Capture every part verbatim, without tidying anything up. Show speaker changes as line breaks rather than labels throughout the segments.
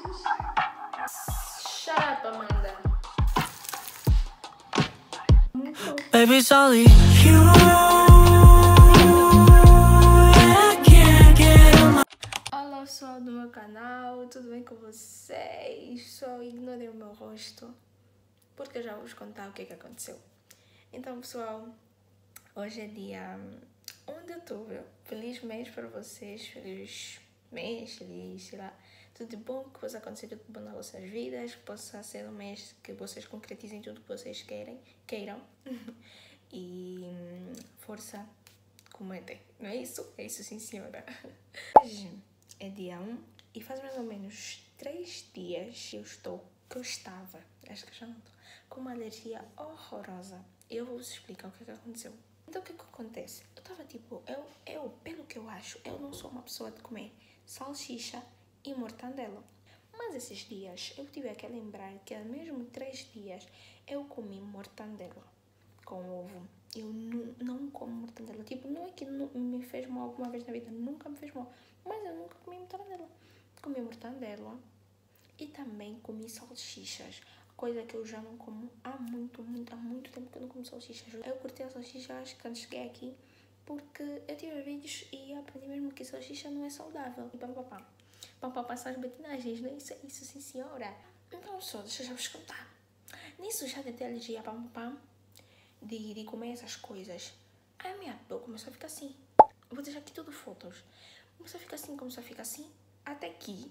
Shut up, Amanda.
Baby, it's only you. I can't get on my...
Olá pessoal do meu canal, tudo bem com vocês? Só ignorem o meu rosto, porque eu já vou vos contar o que é que aconteceu. Então pessoal, hoje é dia um de outubro, feliz mês para vocês, feliz mês, feliz, sei lá, tudo de bom, que possa acontecer tudo de bom nas vossas vidas, que possa ser um mês que vocês concretizem tudo que vocês querem, queiram. E força, comentem, não é isso? É isso sim senhora. Hoje é dia um e faz mais ou menos três dias que eu estou, que eu estava, acho que já não estou, com uma alergia horrorosa. Eu vou vos explicar o que é que aconteceu. Então o que é que acontece? Eu estava tipo, eu, eu, pelo que eu acho, eu não sou uma pessoa de comer salsicha e mortandela. Mas esses dias eu tive que lembrar que há mesmo três dias eu comi mortandela com ovo. Eu não, não como mortandela. Tipo, não é que não me fez mal alguma vez na vida, nunca me fez mal. Mas eu nunca comi mortandela. Comi mortandela e também comi salsichas. Coisa que eu já não como há muito, muito, há muito tempo que eu não como salsichas. Eu cortei a salsicha, acho que quando cheguei aqui, porque eu tive vídeos e aprendi mesmo que salsicha não é saudável. E pam, pam, pam. Pam, pam, pam, são as batinagens, não é isso? É isso, sim senhora. Então, só, deixa eu já vos contar. Nisso já de ter alergia a pam, pam, de, de comer essas coisas. A minha pele começou a ficar assim. Vou deixar aqui tudo fotos. Começou a ficar assim, começou a ficar assim. Até que,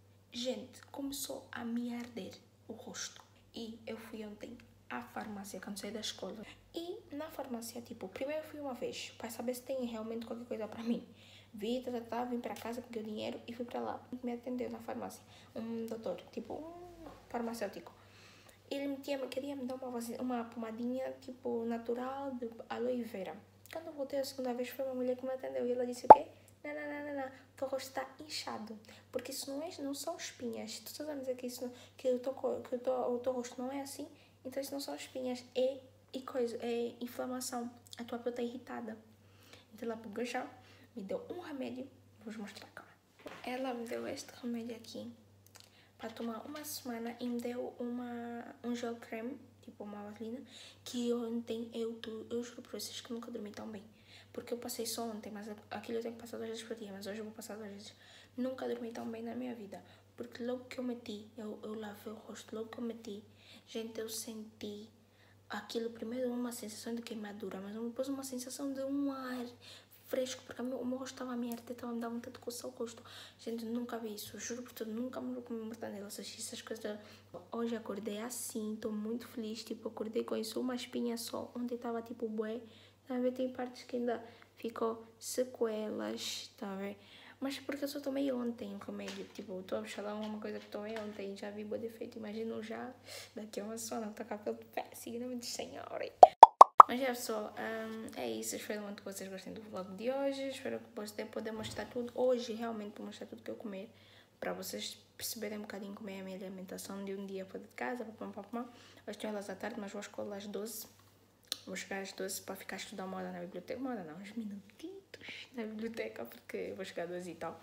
gente, começou a me arder o rosto. E eu fui ontem à farmácia quando saí da escola. E na farmácia, tipo, primeiro eu fui uma vez para saber se tem realmente qualquer coisa para mim. Vi, tá, tá, tá, vim para casa, peguei o dinheiro e fui para lá. Me atendeu na farmácia um doutor, tipo um farmacêutico. Ele me tinha, queria me dar uma, uma pomadinha, tipo, natural de aloe vera. Quando eu voltei a segunda vez, foi uma mulher que me atendeu e ela disse o quê? Não, não, não, não, não, teu rosto está inchado, porque isso não, é, não são espinhas. Tu estás a dizer que, isso, que, o, teu, que o, teu, o teu rosto não é assim, então isso não são espinhas, é, é coisa, é inflamação, a tua pele está irritada. Então ela pegou já, me deu um remédio, vou-vos mostrar cá. Ela me deu este remédio aqui, para tomar uma semana, e me deu uma, um gel creme, tipo uma vaselina, que ontem eu, eu juro para vocês que nunca dormi tão bem. Porque eu passei só ontem, mas aquilo eu tenho que passar duas vezes por dia, mas hoje eu vou passar duas vezes. Nunca dormi tão bem na minha vida, porque logo que eu meti, eu, eu lavei o rosto, logo que eu meti, gente, eu senti aquilo, primeiro uma sensação de queimadura, mas depois uma sensação de um ar fresco, porque o meu, o meu rosto estava a me arder, estava a me dar vontade de coçar o rosto. Gente, nunca vi isso, juro por tudo, nunca me comi mortandela, essas coisas. Hoje acordei assim, estou muito feliz, tipo, acordei com isso, uma espinha só, onde estava tipo bué. Tá a ver? Tem partes que ainda ficou sequelas, tá a ver? Mas porque eu só tomei ontem o remédio, tipo, estou a falar uma coisa que tomei ontem, já vi boa defeito, imagino já daqui a uma semana que estou com a pele péssima, não me diz senhora. Mas é pessoal, um, é isso, espero muito que vocês gostem do vlog de hoje, espero que vocês poder mostrar tudo, hoje realmente vou mostrar tudo que eu comer, para vocês perceberem um bocadinho como é a minha alimentação de um dia fora de casa, papam, papam. Hoje tenho aulas à tarde, mas vou à escola às doze. Vou chegar às doze para ficar a estudar moda na biblioteca. Moda não, uns minutitos na biblioteca, porque eu vou chegar às doze e tal.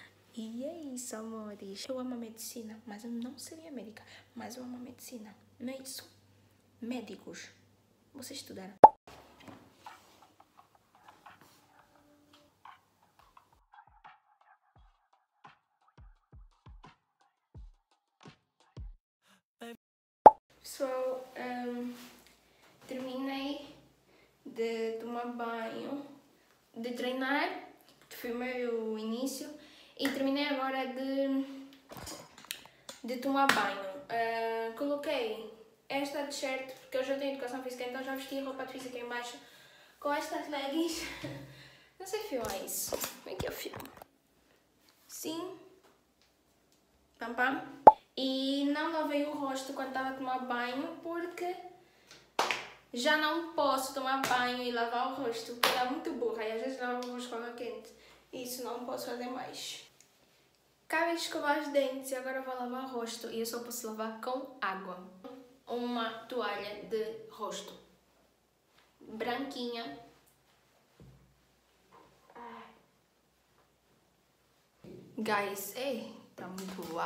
E é isso, amores. Eu amo a medicina, mas eu não seria médica. Mas eu amo a medicina. Não é isso? Médicos. Vocês estudaram? Pessoal, um, terminei de tomar banho, de treinar, foi o meu início, e terminei agora de, de tomar banho. Uh, coloquei esta t-shirt, porque eu já tenho educação física, então já vesti a roupa de física em baixo, com estas leggings. Não sei filmar isso. Como é que eu filmo? Sim. Pam, pam. E não lavei o rosto quando estava a tomar banho, porque já não posso tomar banho e lavar o rosto, porque é muito burra e às vezes lavo o rosto com água quente. Isso não posso fazer mais. Acabei de escovar os dentes e agora vou lavar o rosto e eu só posso lavar com água. Uma toalha de rosto branquinha. Guys, ei, Tá muito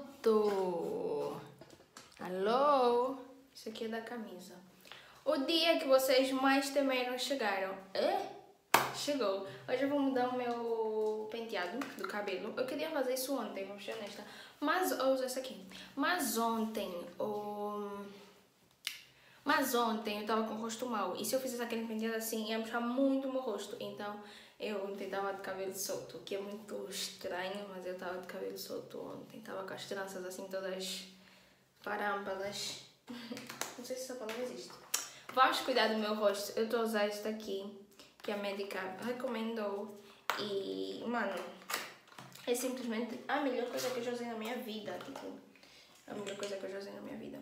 alto. Alô? Isso aqui é da camisa. O dia que vocês mais temeram chegaram. É? Chegou. Hoje eu vou mudar o meu penteado do cabelo. Eu queria fazer isso ontem, vou ser honesta. Mas, eu uso essa aqui. Mas ontem, o... Mas ontem eu tava com o rosto mau. E se eu fizesse aquele penteado assim, ia mostrar muito o meu rosto. Então, eu ontem tava de cabelo solto. O que é muito estranho, mas eu tava de cabelo solto ontem. Tava com as tranças assim todas parâmbalas. Não sei se essa palavra existe. Vamos cuidar do meu rosto. Eu tô a usar esta aqui, que a médica recomendou. E, mano, é simplesmente a melhor coisa que eu já usei na minha vida. Tipo, a melhor coisa que eu já usei na minha vida.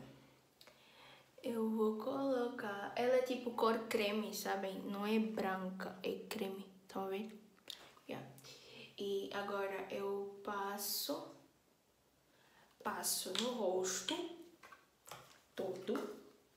Eu vou colocar... Ela é tipo cor creme, sabem? Não é branca, é creme. Estão a ver? Yeah. E agora eu passo... Passo no rosto todo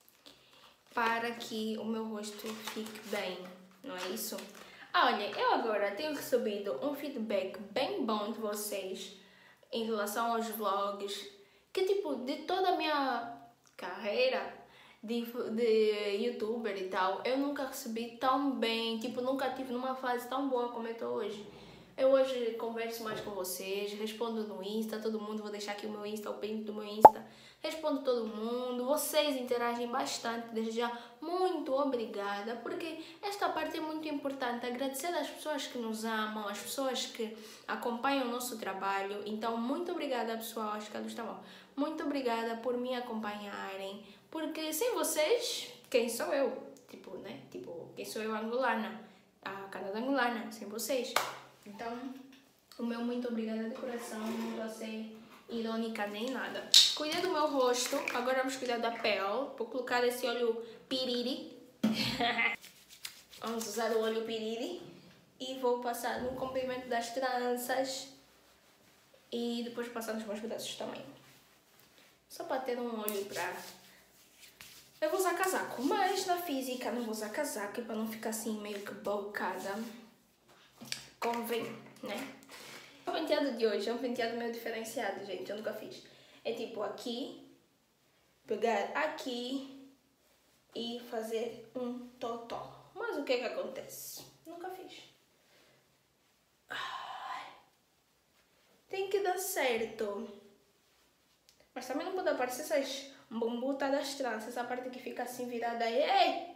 para que o meu rosto fique bem, não é isso? Olha, eu agora tenho recebido um feedback bem bom de vocês em relação aos vlogs, que tipo, de toda a minha carreira de, de youtuber e tal, eu nunca recebi tão bem, tipo, nunca tive numa fase tão boa como eu estou hoje. Eu hoje converso mais com vocês, respondo no Insta, todo mundo, vou deixar aqui o meu Insta, o print do meu Insta. Respondo todo mundo, vocês interagem bastante, desde já muito obrigada, porque esta parte é muito importante, agradecer às pessoas que nos amam, às pessoas que acompanham o nosso trabalho. Então, muito obrigada, pessoal, acho que a luz está bom. Muito obrigada por me acompanharem, porque sem vocês, quem sou eu? Tipo, né? Tipo, quem sou eu, angolana, a Canadá angolana, sem vocês. Então, o meu muito obrigada de coração, não estou a ser irônica nem nada. Cuidei do meu rosto, agora vamos cuidar da pele. Vou colocar esse óleo piriri. Vamos usar o óleo piriri. E vou passar no comprimento das tranças. E depois passar nos meus pedaços também. Só para ter um óleo para... Eu vou usar casaco, mas na física não vou usar casaco, para não ficar assim meio que bocada. Convém, né? O penteado de hoje é um penteado meio diferenciado, gente, eu nunca fiz. É tipo aqui, pegar aqui e fazer um totó. Mas o que que acontece? Nunca fiz. Ai, tem que dar certo. Mas também não pode aparecer essas bombutas das tranças, essa parte que fica assim virada aí. Ei!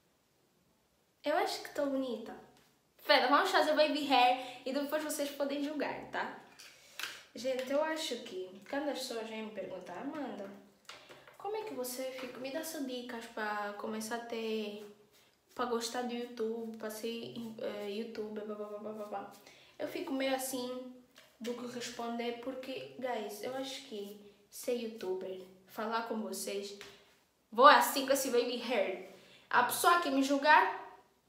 Eu acho que tô bonita. Espera, vamos fazer baby hair e depois vocês podem julgar, tá? Gente, eu acho que quando as pessoas vêm me perguntar, Amanda, como é que você fica? Me dá suas dicas para começar a ter, para gostar do YouTube, para ser uh, youtuber, blá, blá, blá, blá, blá. Eu fico meio assim do que responder, porque, guys, eu acho que ser youtuber, falar com vocês, vou assim com esse baby hair. A pessoa que me julgar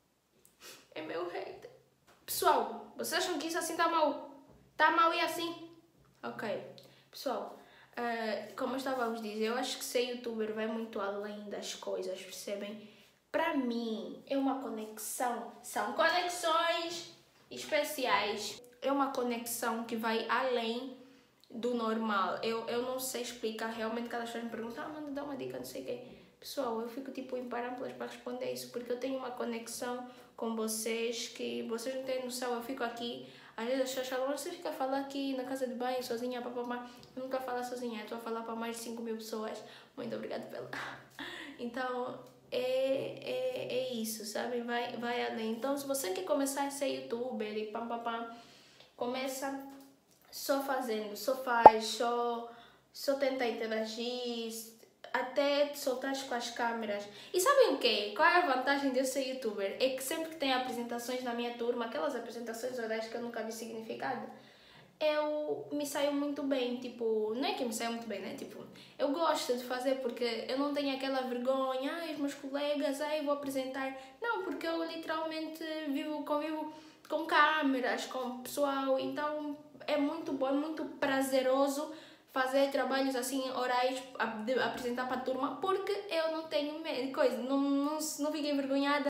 é meu hater. Pessoal, vocês acham que isso assim tá mal? Tá mal e assim? Ok. Pessoal, uh, como eu estava a vos dizer, eu acho que ser youtuber vai muito além das coisas, percebem? Para mim, é uma conexão. São conexões especiais. É uma conexão que vai além do normal. Eu, eu não sei explicar realmente, cada pessoa me pergunta, ah, manda, dá uma dica, não sei o quê. Pessoal, eu fico tipo em parâmbulas para responder isso, porque eu tenho uma conexão com vocês que vocês não têm noção. Eu fico aqui, às vezes as pessoas falam, você fica a falar aqui na casa de banho sozinha, papapá. Eu nunca falo sozinha, eu estou a falar para mais de cinco mil pessoas. Muito obrigada pela... Então, é, é, é isso, sabe? Vai, vai além. Então, se você quer começar a ser youtuber e pam, pam, pam, começa só fazendo, só faz, só, só tenta interagir, até soltar com as câmeras. E sabem o quê? Qual é a vantagem de eu ser youtuber? É que sempre que tem apresentações na minha turma, aquelas apresentações orais que eu nunca vi significado, eu me saio muito bem, tipo, não é que me saio muito bem, né? Tipo, eu gosto de fazer porque eu não tenho aquela vergonha, ai, os meus colegas, ai, vou apresentar. Não, porque eu literalmente vivo, convivo com câmeras, com pessoal, então é muito bom, é muito prazeroso fazer trabalhos assim, orais, apresentar para a turma, porque eu não tenho medo, coisa, não, não, não fico envergonhada.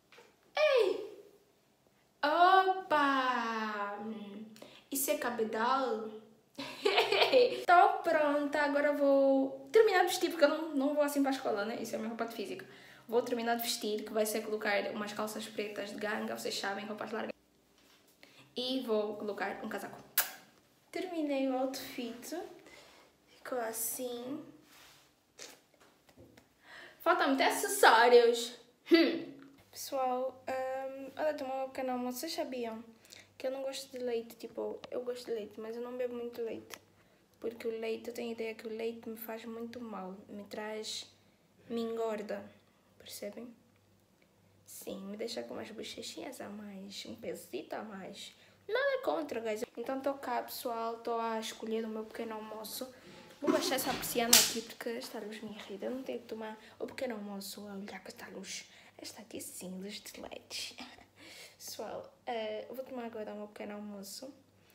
Ei! Opa! Isso é cabedal? Estou pronta, agora vou terminar de vestir, porque eu não, não vou assim para a escola, né? Isso é a minha roupa de física. Vou terminar de vestir, que vai ser colocar umas calças pretas de ganga, vocês sabem, roupas largas. E vou colocar um casaco. Terminei o outfit. Ficou assim. Faltam até acessórios. Hum. Pessoal, um, olha, tomar um pequeno almoço. Vocês sabiam que eu não gosto de leite? Tipo, eu gosto de leite, mas eu não bebo muito leite. Porque o leite, eu tenho a ideia que o leite me faz muito mal. Me traz... me engorda. Percebem? Sim, me deixa com umas bochechinhas a mais, um pesito a mais. Nada contra, guys. Então estou cá, pessoal, estou a escolher o meu pequeno almoço. Vou baixar essa persiana aqui porque esta luz me irrita. Eu não tenho que tomar o pequeno almoço a olhar com esta luz. Esta aqui sim, luz de L E D. Pessoal, uh, vou tomar agora o meu pequeno almoço.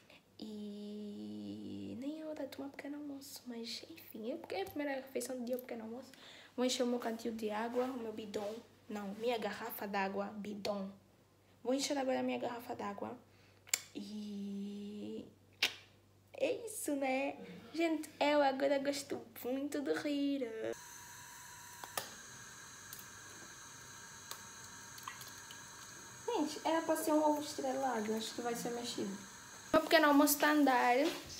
E nem é hora de tomar pequeno almoço, mas enfim, é a primeira refeição do dia, o pequeno almoço. Vou encher o meu cantil de água, o meu bidon. Não, minha garrafa d'água, bidon. Vou encher agora a minha garrafa d'água. E... é isso, né? Gente, eu agora gosto muito de rir. Gente, era para ser um ovo estrelado. Acho que vai ser mexido. O meu pequeno almoço está a andar.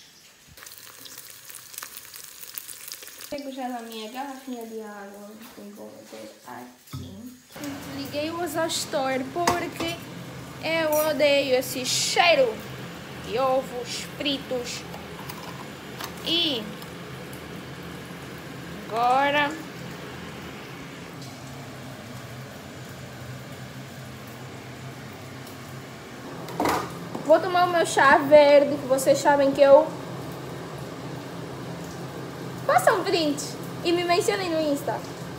Pego já na minha garrafinha de água. Vou meter aqui. Liguei o exaustor porque eu odeio esse cheiro de ovos fritos. E agora vou tomar o meu chá verde, que vocês sabem que eu... Façam um print e me mencionem no Insta.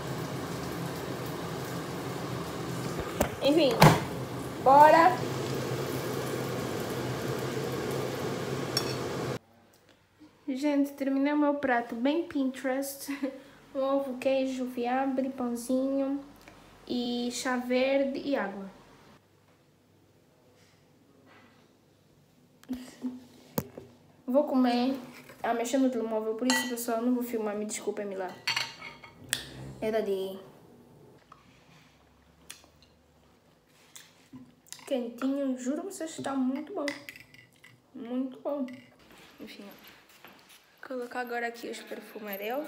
Enfim, bora! Gente, terminei o meu prato bem Pinterest. Um ovo, queijo, fiambre, pãozinho e chá verde e água. Vou comer ah, mexendo no telemóvel, por isso, pessoal, não vou filmar, me desculpem-me lá. Era de... quentinho, juro vocês, está muito bom. Muito bom. Enfim, ó. Vou colocar agora aqui os perfumes dele.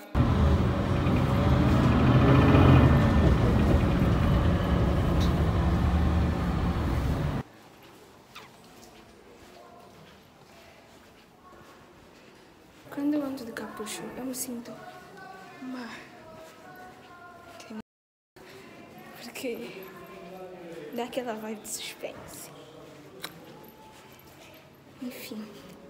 Quando eu ando de capucho, eu me sinto uma... porque dá aquela vibe de suspense. Enfim.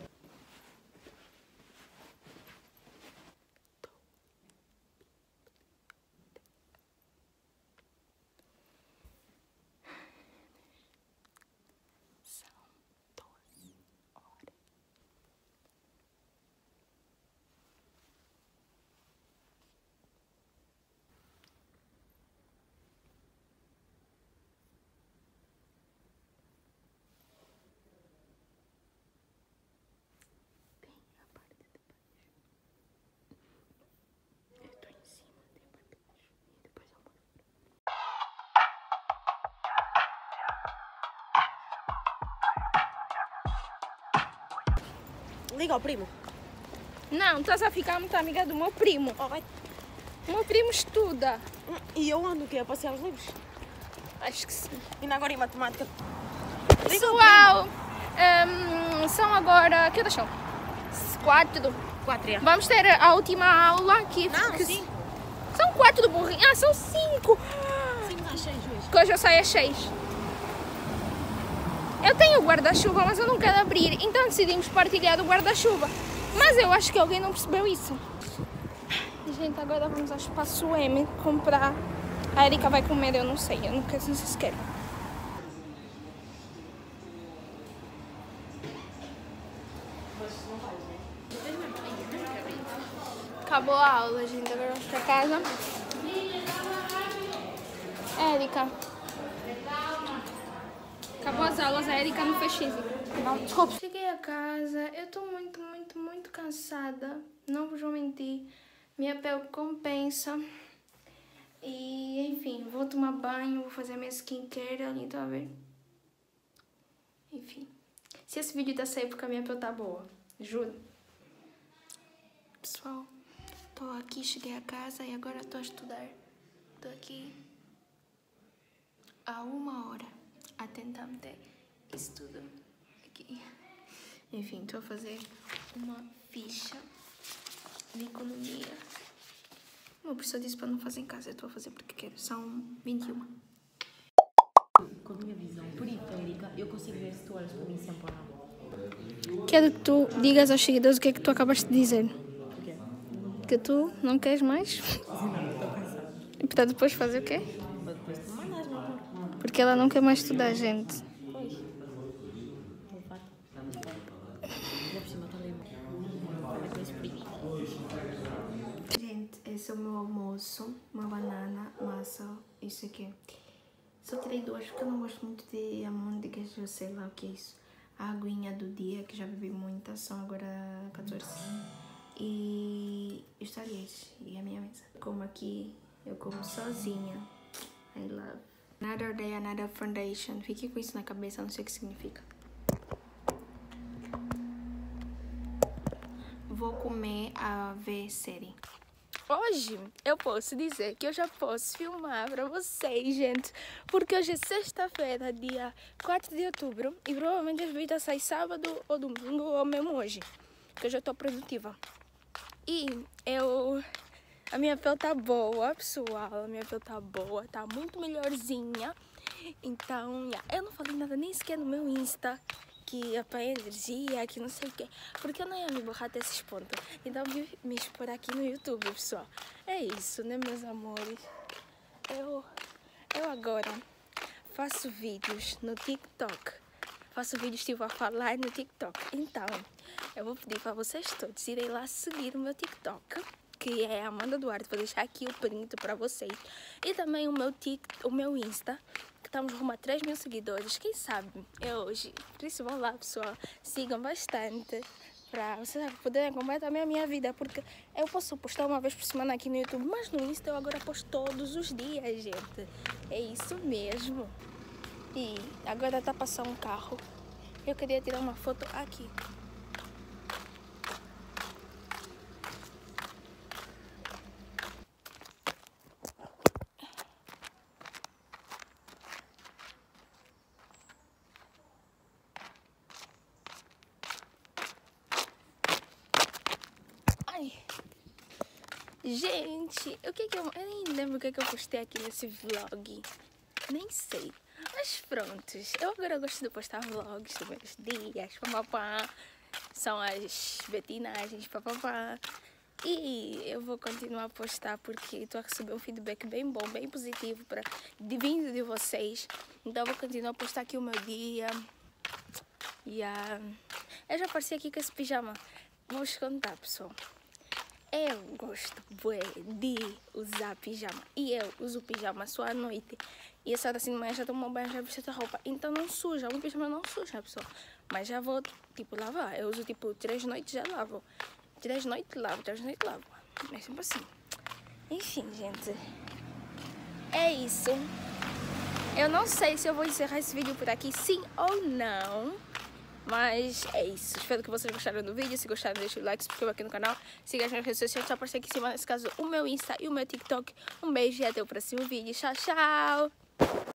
Liga ao primo.
Não, estás a ficar muito amiga do meu primo.
Oh, vai.
O meu primo estuda.
E eu ando o quê? A passear os livros?
Acho que sim.
Ainda agora em matemática.
Pessoal, um, são agora... que horas são? Quatro.
Quatro, é.
Vamos ter a última aula aqui.
Não,
que
cinco.
São quatro do burrinho. Ah, são cinco.
Cinco às seis hoje.
Que hoje eu saio às seis. Eu tenho guarda-chuva, mas eu não quero abrir. Então decidimos partilhar o guarda-chuva. Mas eu acho que alguém não percebeu isso. Gente, agora vamos ao Espaço M comprar. A Erika vai comer, eu não sei. Eu não, quero, não sei se quero. Acabou a aula, gente. Agora vamos pra casa. Erika. Acabou as aulas, a Erika não fez física.
Não, desculpe.
Cheguei a casa, eu tô muito, muito, muito cansada. Não vos vou mentir. Minha pele compensa. E, enfim, vou tomar banho, vou fazer minha skincare ali, tá a ver? Enfim. Se esse vídeo tá saindo porque a minha pele tá boa. Juro. Pessoal, tô aqui, cheguei a casa e agora tô a estudar. Tô aqui há uma hora a tentar meter isso tudo aqui. Enfim, tô a fazer uma ficha de economia. O meu professor disse para não fazer em casa, eu estou a fazer porque quero. São vinte e uma.
Com a minha visão periférica, eu consigo ver se tu olhas para mim sempre ou não.
Quero que tu digas aos seguidores o que é que tu acabaste de dizer.
O quê?
Que tu não queres mais?
Não, estou cansada.
E para depois fazer o quê?
Para depois tu mandas, meu amor.
Porque ela não quer mais estudar, gente.
Pois. Estou farta. Ainda por cima está bem. Também com esse frio.
Gente, esse é o meu almoço. Uma banana, massa, isso aqui. Só tirei duas porque eu não gosto muito de amôndegas, eu sei lá o que é isso. A aguinha do dia, que já bebi muita, são agora catorze. E os talheres e a minha mesa. Como aqui, eu como sozinha. I love. Another day, another foundation. Fiquei com isso na cabeça, não sei o que significa. Vou comer a ver série. Hoje eu posso dizer que eu já posso filmar pra vocês, gente. Porque hoje é sexta-feira, dia quatro de outubro. E provavelmente as vídeos saem sábado ou domingo ou mesmo hoje. Porque eu já tô produtiva. E eu... A minha pele tá boa, pessoal. A minha pele tá boa, tá muito melhorzinha. Então, yeah, eu não falei nada nem sequer no meu Insta. Que apanha energia, que não sei o quê. Porque eu não ia me borrar até esses pontos. Então, me, me expor aqui no YouTube, pessoal. É isso, né, meus amores? Eu, eu agora faço vídeos no TikTok. Faço vídeos, tipo, a falar no TikTok. Então, eu vou pedir para vocês todos irem lá seguir o meu TikTok, que é Amanda Duarte. Vou deixar aqui o print para vocês. E também o meu, tic, o meu Insta, que estamos rumo a três mil seguidores. Quem sabe é hoje. Por isso vão lá, pessoal. Sigam bastante para vocês poderem acompanhar também a minha vida. Porque eu posso postar uma vez por semana aqui no YouTube, mas no Insta eu agora posto todos os dias, gente. É isso mesmo. E agora tá passando um carro. Eu queria tirar uma foto aqui. Ai. Gente, o que que eu... Eu nem lembro o que que eu postei aqui nesse vlog. Nem sei. Mas prontos. Eu agora gosto de postar vlogs dos meus dias. Papapá. São as betinagens. Papapá. E eu vou continuar a postar porque estou a receber um feedback bem bom, bem positivo pra, de vindo de vocês. Então eu vou continuar a postar aqui o meu dia. E a... Eu já apareci aqui com esse pijama. Vou-vos contar, pessoal. Eu gosto bué de usar pijama. E eu uso pijama só à noite. E essa hora assim de manhã já tomo banho, já visto a roupa. Então não suja. O pijama não suja, pessoal. Mas já vou, tipo, lavar. Eu uso, tipo, três noites já lavo. Três noites lavo, três noites lavo. É sempre assim. Enfim, gente. É isso. Eu não sei se eu vou encerrar esse vídeo por aqui, sim ou não. Mas é isso. Espero que vocês gostaram do vídeo. Se gostaram, deixa o like, se inscreva aqui no canal. Siga as minhas redes sociais, só aparecer aqui em cima, nesse caso, o meu Insta e o meu TikTok. Um beijo e até o próximo vídeo. Tchau, tchau!